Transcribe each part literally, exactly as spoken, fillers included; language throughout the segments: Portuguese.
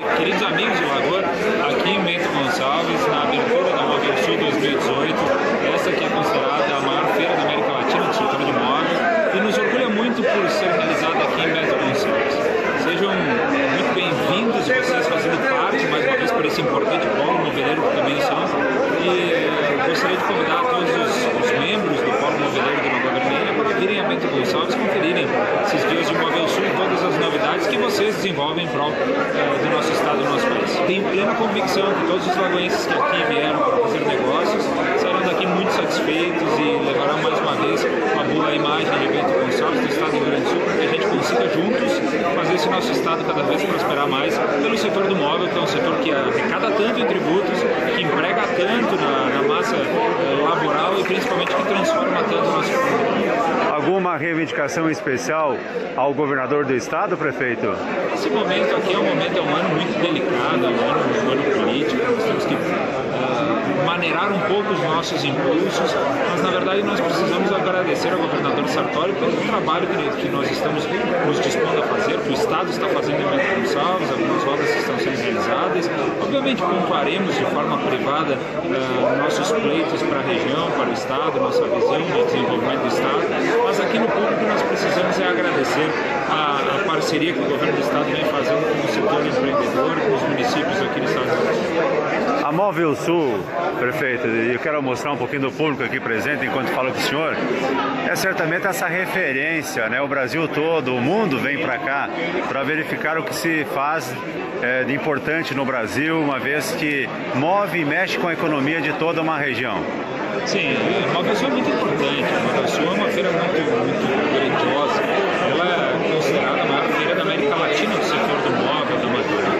Queridos amigos do Lagoa, aqui em Bento Gonçalves, na abertura da Mobilsul dois mil e dezoito, essa que é considerada a maior feira da América Latina do setor de móvel, e nos orgulha muito por ser realizada aqui em Bento Gonçalves. Sejam muito bem-vindos, vocês fazendo parte, mais uma vez, por esse importante polo moveleiro que também são, e gostaria de convidar todos os, os membros do polo moveleiro de Lagoa Vermelha para virem a Bento Gonçalves e conferirem esses dias de Mobilsul e todas as novidades que vocês desenvolvem em prol uh, do nosso estado e do nosso país. Tenho plena convicção que todos os lagoenses que aqui vieram para fazer negócios sairão daqui muito satisfeitos e levarão mais uma vez uma boa imagem de Bento Gonçalves, do estado do Rio Grande do Sul, para que a gente consiga juntos fazer esse nosso estado cada vez prosperar mais pelo setor do móvel, que é um setor que arrecada tanto em tributos, que emprega tanto na, na massa uh, laboral e principalmente que transforma tanto o nosso economia. Alguma reivindicação especial ao governador do estado, prefeito? Esse momento aqui é um momento, é um ano muito delicado, é um ano, um ano político, nós temos que uh, maneirar um pouco os nossos impulsos, mas na verdade nós precisamos agradecer ao governador Sartori pelo trabalho que, que nós estamos nos dispondo a fazer, que o estado está fazendo em Bento Gonçalves, algumas obras estão sendo realizadas. Obviamente pontuaremos de forma privada uh, nossos pleitos para a região, para o estado, nossa visão de desenvolvimento do estado, mas aqui no público nós precisamos é agradecer a, a parceria que o governo do estado vem fazendo com o setor empreendedor, com os municípios aqui no estado. A Mobilsul, prefeito, e eu quero mostrar um pouquinho do público aqui presente enquanto falo com o senhor, é certamente essa referência, né? O Brasil todo, o mundo vem para cá para verificar o que se faz é, de importante no Brasil, uma vez que move e mexe com a economia de toda uma região. Sim, a Mobilsul é muito importante. A Mobilsul é uma feira muito, muito grandiosa. Ela é considerada a maior feira da América Latina do setor do móvel, do material.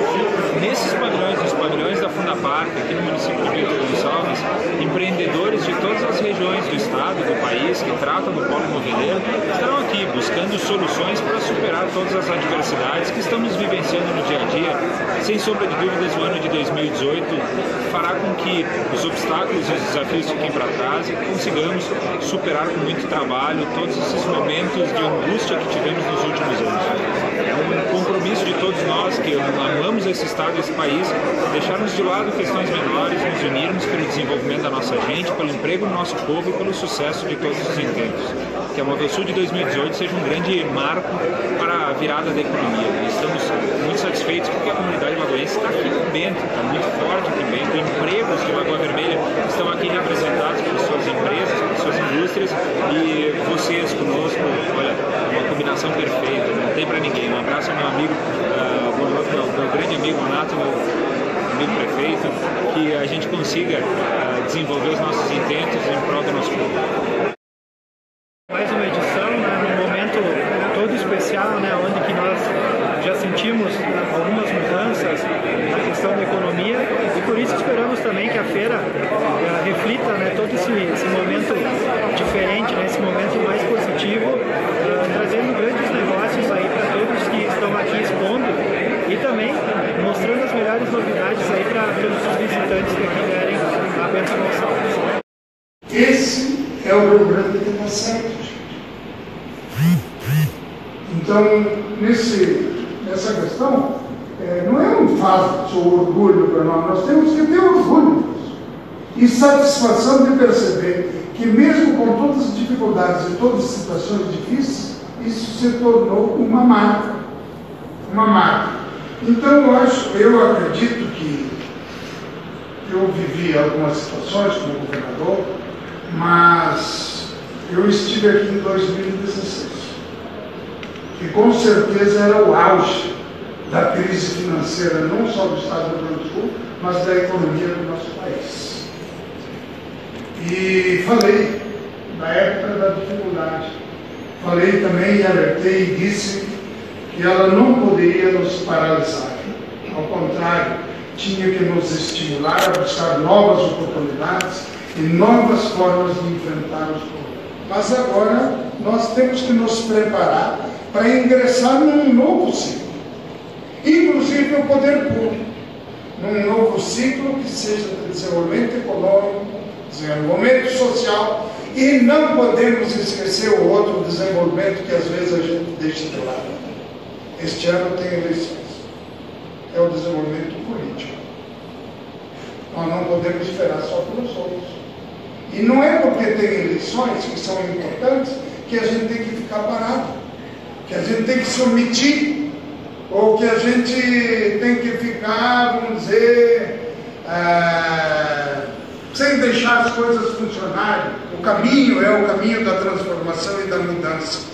Nesses pavilhões, nos pavilhões da Fundapark, aqui no município de Bento Gonçalves, empreendedores de todas as regiões do estado e do país que tratam do polo moveleiro estarão aqui buscando soluções para superar todas as adversidades que estamos vivenciando no dia a dia. Sem sombra de dúvidas, o ano de dois mil e dezoito fará com que os obstáculos e os desafios fiquem para trás e consigamos superar com muito trabalho todos esses momentos de angústia que tivemos nos últimos anos. É um compromisso de todos nós que amamos esse estado, esse país, deixarmos de lado questões menores, nos unirmos pelo desenvolvimento da nossa gente, pelo emprego do nosso povo e pelo sucesso de todos os intentos. Que a Mobilsul de dois mil e dezoito seja um grande marco para a virada da economia. E estamos muito satisfeitos porque a comunidade lagoense está aqui em Bento, está muito forte aqui em Bento. Empregos de Lagoa Vermelha estão aqui representados por suas empresas, por suas indústrias, e vocês conosco, olha, é uma combinação perfeita, não tem para ninguém. Um abraço ao meu amigo, uh, meu, meu, meu grande amigo Nato, meu amigo prefeito, que a gente consiga uh, desenvolver os nossos intentos em prol do nosso povo. Mais uma edição, né, num momento todo especial, né, onde que nós já sentimos algumas mudanças na questão da economia, e por isso esperamos também que a feira eh, reflita, né, todo esse, esse momento diferente, né, esse momento mais positivo, eh, trazendo grandes negócios aí para todos que estão aqui expondo e também mostrando as melhores novidades aí para todos os visitantes que aqui vierem a Bento Gonçalves. Esse é o Rio Grande que está certo, gente. Então, nesse, nessa questão, é, não é um falso orgulho para nós, nós temos que ter orgulho disso. E satisfação de perceber que mesmo com todas as dificuldades e todas as situações difíceis, isso se tornou uma marca. Uma marca. Então, eu acho, eu acredito que eu vivi algumas situações como governador, mas eu estive aqui em dois mil e dezesseis, que com certeza era o auge da crise financeira, não só do estado do Rio Grande do Sul, mas da economia do nosso país. E falei na época da dificuldade, falei também e alertei e disse que ela não poderia nos paralisar, ao contrário, tinha que nos estimular a buscar novas oportunidades e novas formas de enfrentar os problemas. Mas agora nós temos que nos preparar para ingressar num novo ciclo, inclusive o poder público, num novo ciclo que seja de desenvolvimento econômico, desenvolvimento social, e não podemos esquecer o outro desenvolvimento que às vezes a gente deixa de lado. Este ano tem eleições. é o desenvolvimento político. Nós não podemos esperar só pelos outros. E não é porque tem eleições que são importantes que a gente tem que ficar parado, que a gente tem que se omitir, ou que a gente tem que ficar, vamos dizer, é, sem deixar as coisas funcionarem. O caminho é o caminho da transformação e da mudança.